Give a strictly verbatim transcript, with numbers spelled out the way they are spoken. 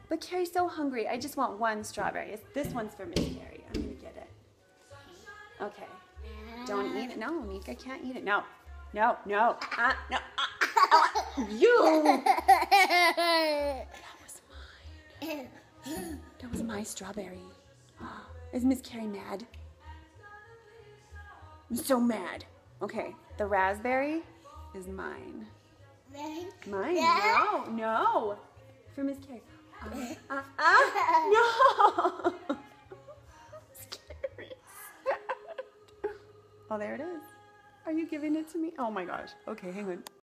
But Carrie's so hungry. I just want one strawberry. It's, this one's for Miss Carrie. I'm going to get it. Okay. Don't eat it. No, Nika can't eat it. No. No, no. Uh, no. Uh, uh, you. That was mine. That was my strawberry. Is Miss Carrie mad? I'm so mad. Okay, the raspberry is mine. Mine? No, no. For Miss Carrie. Uh, uh, uh, no. Scary. Oh, there it is. Are you giving it to me? Oh my gosh. Okay, hang on.